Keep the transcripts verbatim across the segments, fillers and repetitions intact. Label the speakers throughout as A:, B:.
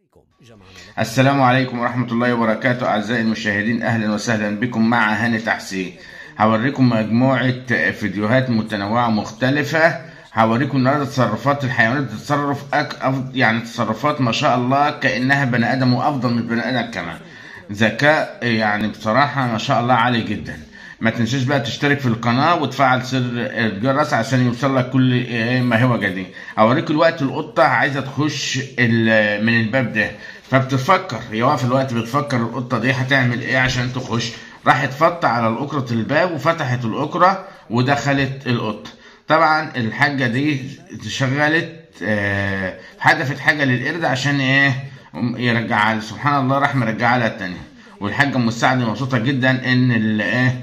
A: السلام عليكم ورحمة الله وبركاته أعزائي المشاهدين، أهلا وسهلا بكم مع هاني تحسين. هوريكم مجموعة فيديوهات متنوعة مختلفة. هوريكم النهارده تصرفات الحيوانات بتتصرف أك... أفضل، يعني تصرفات ما شاء الله كأنها بني آدم وأفضل من البني آدم كمان. ذكاء يعني بصراحة ما شاء الله عالي جدا. ما تنساش بقى تشترك في القناة وتفعل زر الجرس عشان يوصلك كل ما هو جديد. هوريكم الوقت القطة عايزة تخش من الباب ده، فبتفكر هي واقفة الوقت بتفكر القطة دي هتعمل ايه عشان تخش. راحت فت على الأكرة الباب وفتحت الأكرة ودخلت القطة. طبعا الحاجة دي شغلت آه حدفت حاجة للقرد عشان ايه يرجعها، سبحان الله راح مرجعها لها التانية. والحاجة ام السعد مبسوطة جدا ان ال ايه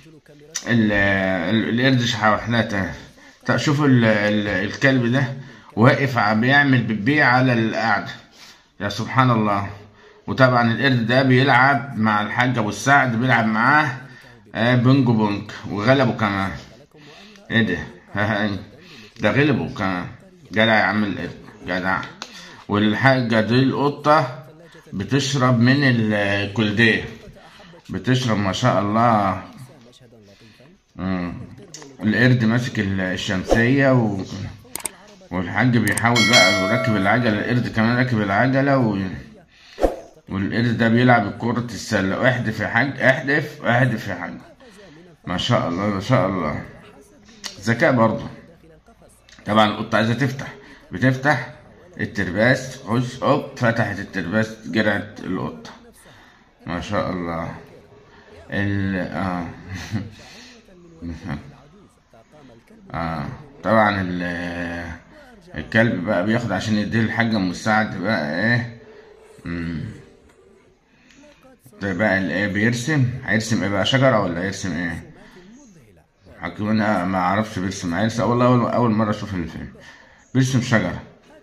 A: القرد شحوحلها. شوفوا الكلب ده واقف بيعمل بيبي على القعدة، يا سبحان الله. وطبعا القرد ده بيلعب مع الحاج ابو السعد، بيلعب معاه بونج بونج وغلبه كمان. ايه ده؟ ده غلبه كمان. جدع يا عم القرد جدع. والحاجة دي القطة بتشرب من الكولدير، بتشرب ما شاء الله. مم. القرد ماسك الشمسية و... والحاج بيحاول بقى يركب العجلة، القرد كمان راكب العجلة و... والقرد ده بيلعب كرة السلة. احدف يا حاج، احدف احدف يا حاج. ما شاء الله ما شاء الله، ذكاء برضه. طبعا القطة عايزة تفتح، بتفتح الترباس، خش اوب فتحت الترباس، جرعت القطة ما شاء الله. ال اه اه طبعا ال الكلب بقى بياخد عشان يديه الحاجة ام السعد بقى ايه. مم. ده بقى الايه بيرسم، هيرسم ايه بقى؟ شجرة ولا هيرسم ايه؟ حكيم انا ما اعرفش بيرسم، هيرسم والله اول اول مرة اشوف الفيلم. بيرسم شجرة.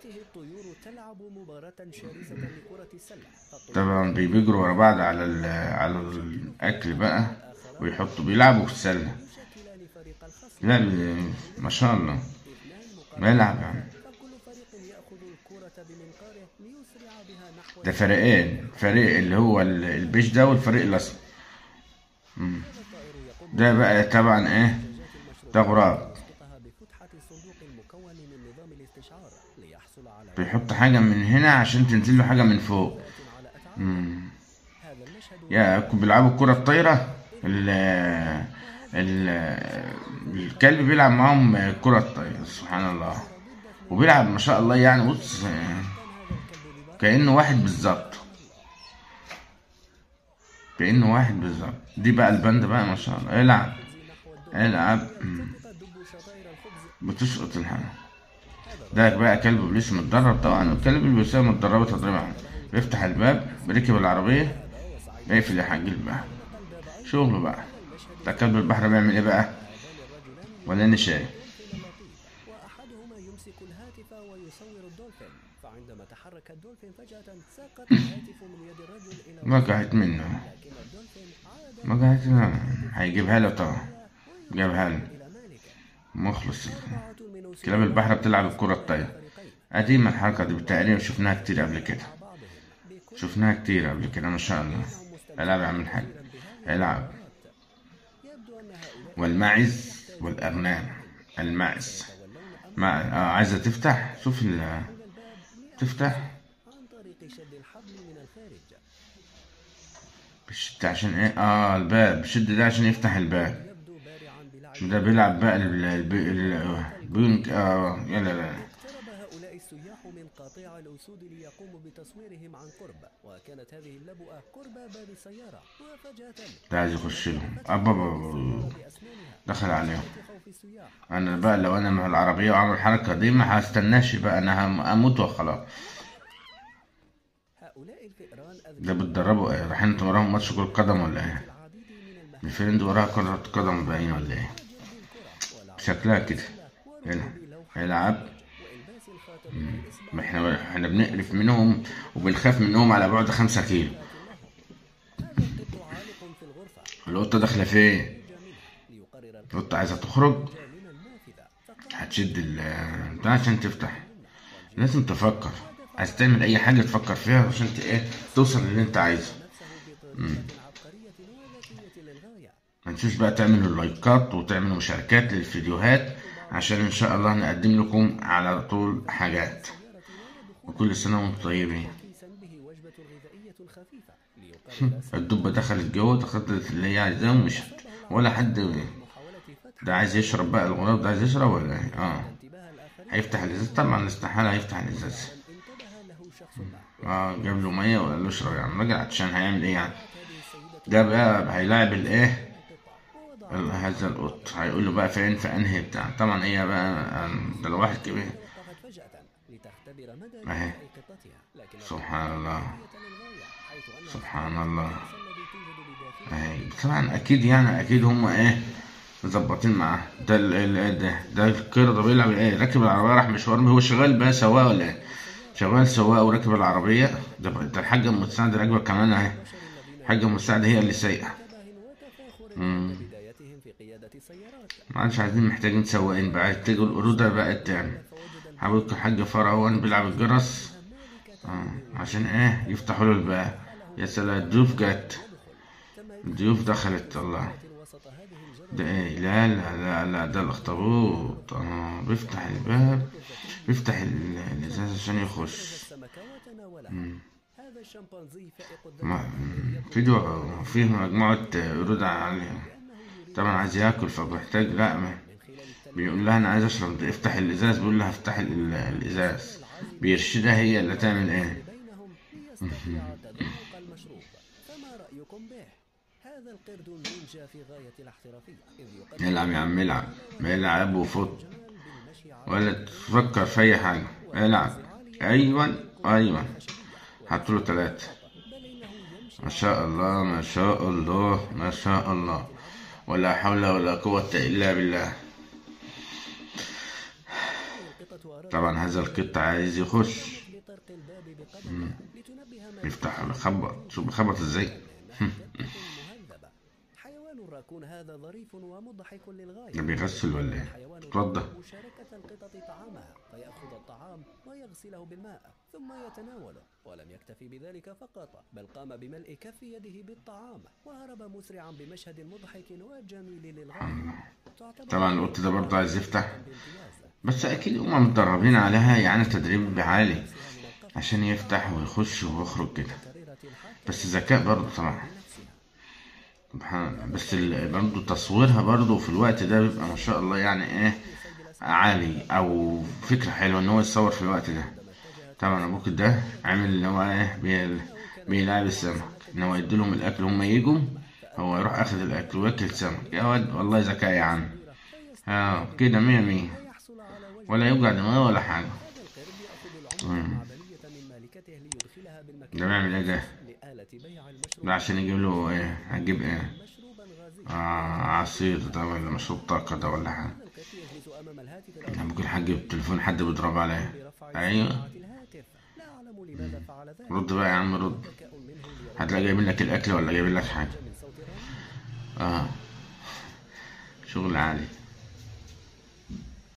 A: طبعا بيجروا ورا بعض على ال على الاكل بقى ويحطوا، بيلعبوا في السلة. لا ما شاء الله بيلعب يعني. ده فريقين، فريق اللي هو البيش ده والفريق الاسمر. ده بقى طبعا ايه؟ ده غراب بيحط حاجة من هنا عشان تنزل له حاجة من فوق. مم. يا بيلعبوا الكرة الطايرة. ال ال الكلب بيلعب معاهم الكرة الطايرة، سبحان الله. وبيلعب ما شاء الله يعني، بص كأنه واحد بالظبط، كأنه واحد بالظبط. دي بقى البند بقى ما شاء الله. العب العب بتسقط الحاجة. ده بقى كلب بوليس متدرب طبعا. الكلب البوليسية متدربة تدريب عام. بيفتح الباب، بيركب العربية، بيقفل يا حاج الباب. شغله بقى. ده كلب البحر بيعمل ايه بقى؟ ولا انا شايف؟ واحدهما يمسك الهاتف ويصور الدولفين، فعندما تحرك الدولفين فجأة سقط الهاتف من يد الرجل الى وقعت منه. وقعت منه. هيجيبها له طبعا. جابها له. مخلص. كلاب البحر بتلعب الكرة الطايرة. قديمة الحركة دي تقريبا شفناها كتير قبل كده. شفناها كتير قبل كده ما شاء الله. العب يا عم الحاج العب. والماعز والأغنام. الماعز مع... آه عايزة تفتح. شوف ال تفتح بشد عشان ايه؟ اه الباب بشد ده عشان يفتح الباب. ده بيلعب بقى البنك. اه يلا لا هؤلاء السياح من قاطع الأسود ليقوموا بتصويرهم عن قرب، وكانت هذه اللبؤة قرب باب السيارة، وفجأة ده عايز يخش لهم. أبا دخل عليهم. أنا بقى لو أنا مع العربية وعمل الحركة دي ما هستناش بقى، أنا هموت وخلاص. ده بتدربوا ايه؟ رايحين انتوا وراهم ماتش كرة قدم ولا ايه؟ الفريق دي وراها كرة قدم باين ولا ايه؟ شكلها كده. هنا هيلعب. احنا احنا بنقرف منهم وبنخاف منهم على بعد خمسة كيلو. القطة داخلة فين؟ القطة عايزة تخرج. هتشد ال بتاع عشان تفتح. لازم تفكر. عايز تعمل اي حاجه تفكر فيها عشان ت- ايه توصل للي انت عايزه. مم. ما تنسوش بقى تعملوا لايكات وتعملوا مشاركات للفيديوهات عشان ان شاء الله نقدم لكم على طول حاجات. وكل سنه وانتم طيبين. الدبه دخلت جوه، دخلت اللي هي عايزاه ومشت، ولا حد. ده عايز يشرب بقى الغراب، ده عايز يشرب ولا ايه؟ اه هيفتح الازاز طبعا، استحالة هيفتح الازاز. اه جاب له مية وقال له اشرب يا عم راجل عطشان، هيعمل ايه يعني؟ ده بقى هيلاعب الايه ال- هذا القط، هيقول له بقى فين في انهي بتاع. طبعا ايه بقى، ده لو واحد كبير اهي. سبحان الله سبحان الله اهي. طبعا اكيد يعني اكيد هم ايه مظبطين معاه. ده ال ال ده ده القرد ده بيلعب ايه، راكب العربية راح مشوار، هو شغال بقى سواق ولا ايه؟ شغال سواق وراكب العربية. ده, ده الحاجة المساعدة راكبة كمان اهي. الحاجة المساعدة هي اللي سايقة. مم. ما عادش عايزين محتاجين سواقين بقى، تيجوا القرودة بقت تعمل. حبيبك الحاج فرعون بيلعب الجرس آه. عشان ايه يفتحوا له الباب. يا سلام الضيوف جت، الضيوف دخلت. الله ده ايه؟ لا لا لا لا ده الاخطبوط اه بيفتح الباب، بيفتح ال- الازاز عشان يخش. مم. ما- مم. فيديو فيه مجموعة قرود عليه. طبعا عايز ياكل فبيحتاج، لا ما- بيقول لها انا عايز اشرب، ده افتح الازاز، بيقول لها افتح ال- الازاز، بيرشدها هي اللي تعمل ايه. العب يا عم العب، العب وفوت ولا تفكر في اي حاجة، العب. ايوه ايوه حطوا له تلاتة. ما شاء الله ما شاء الله ما شاء الله، ولا حول ولا قوة الا بالله. طبعا هذا القط عايز يخش. مم. يفتح يخبط، شوف بيخبط ازاي. ده بيغسل ولا ايه؟ اتوضى. طبعا القط ده برضه عايز يفتح، بس اكيد هما متدربين عليها يعني تدريب عالي عشان يفتح ويخش ويخرج كده. بس ذكاء برضه طبعا سبحان. بس ال- برضه تصويرها برضه في الوقت ده بيبقى ما شاء الله يعني ايه عالي، او فكرة حلوة ان هو يتصور في الوقت ده. طبعا ابوك ده عامل ان هو ايه بي- بيلعب السمك، ان هو يديلهم الاكل هم يجوا، هو يروح اخد الاكل وياكل سمك. يا واد والله ذكاء يا عم. اه كده مية مية، ولا يوجع دماغه ولا حاجة. مم. ده بيعمل ايه ده؟ ده عشان يجيب له ايه؟ هتجيب ايه؟ آه عصير ده ولا مشروب طاقة ده ولا حاجة؟ يعني ممكن حد التليفون حد بيضرب عليه. ايوه. مم. رد بقى يا عم رد، هتلاقي جايبين لك الاكل ولا جايبين لك حاجة. اه شغل عالي.